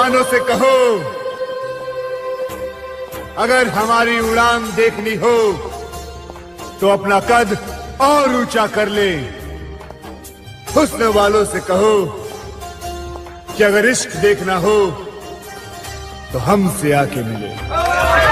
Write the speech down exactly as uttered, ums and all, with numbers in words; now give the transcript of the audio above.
जवानों से कहो, अगर हमारी उड़ान देखनी हो तो अपना कद और ऊंचा कर ले। हुस्न वालों से कहो कि अगर इश्क देखना हो तो हमसे आके मिले।